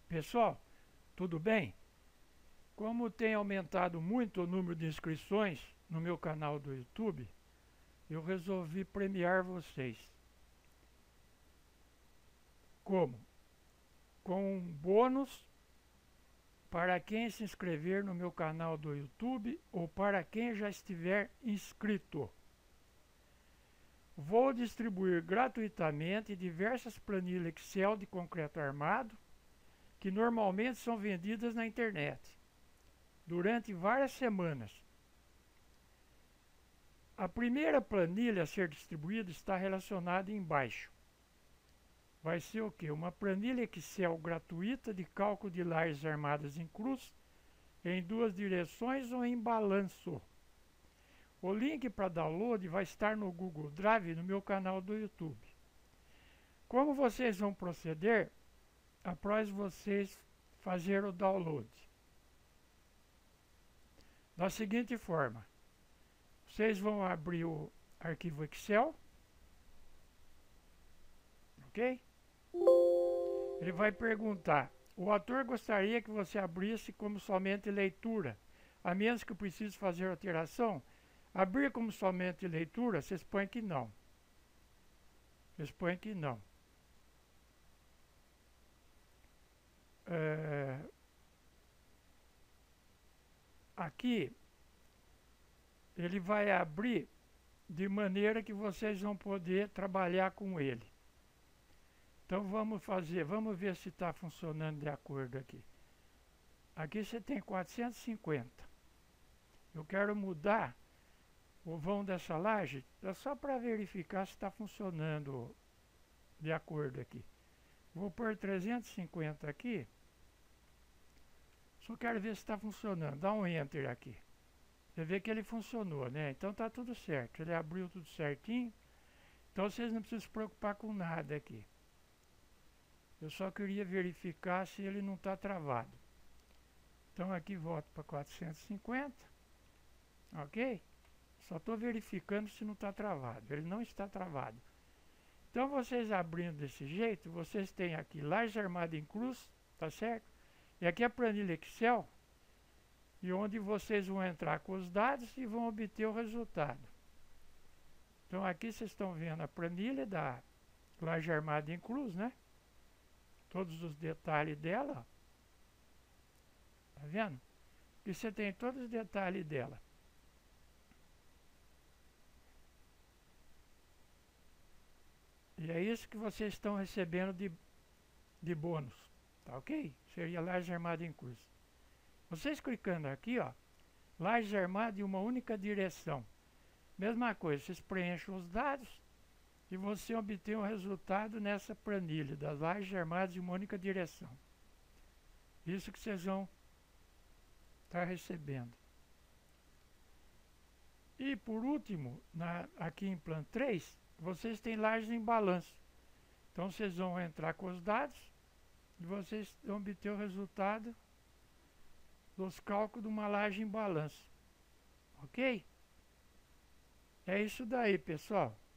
Pessoal, tudo bem? Como tem aumentado muito o número de inscrições no meu canal do YouTube, eu resolvi premiar vocês. Como? Com um bônus para quem se inscrever no meu canal do YouTube ou para quem já estiver inscrito. Vou distribuir gratuitamente diversas planilhas Excel de concreto armado que normalmente são vendidas na internet durante várias semanas. A primeira planilha a ser distribuída está relacionada embaixo. Vai ser o quê? Uma planilha Excel gratuita de cálculo de lajes armadas em cruz, em duas direções ou em balanço. O link para download vai estar no Google Drive no meu canal do YouTube. Como vocês vão proceder após vocês fazer o download? Da seguinte forma: vocês vão abrir o arquivo Excel, ok? Ele vai perguntar: o autor gostaria que você abrisse como somente leitura, a menos que precise fazer alteração? Abrir como somente leitura, vocês põem que não. Vocês põem que não. Aqui, ele vai abrir de maneira que vocês vão poder trabalhar com ele. Então vamos ver se está funcionando de acordo aqui. Aqui você tem 450. Eu quero mudar o vão dessa laje, é só para verificar se está funcionando de acordo aqui. Vou pôr 350 aqui. Só quero ver se está funcionando. Dá um Enter aqui. Você vê que ele funcionou, né? Então tá tudo certo. Ele abriu tudo certinho. Então vocês não precisam se preocupar com nada aqui. Eu só queria verificar se ele não está travado. Então aqui volto para 450. Ok? Só estou verificando se não está travado. Ele não está travado. Então vocês abrindo desse jeito, vocês têm aqui laje armada em cruz, tá certo? E aqui a planilha Excel, e onde vocês vão entrar com os dados e vão obter o resultado. Então aqui vocês estão vendo a planilha da laje armada em cruz, né? Todos os detalhes dela. Tá vendo? Aqui você tem todos os detalhes dela. E é isso que vocês estão recebendo de bônus. Tá ok? Seria laje armada em cruz. Vocês clicando aqui, ó, laje armada em uma única direção. Mesma coisa, vocês preenchem os dados e você obtém o resultado nessa planilha das lajes armadas em uma única direção. Isso que vocês vão estar recebendo. E por último, aqui em plano 3, vocês têm lajes em balanço. Então vocês vão entrar com os dados e vocês vão obter o resultado dos cálculos de uma laje em balanço. Ok? É isso daí, pessoal.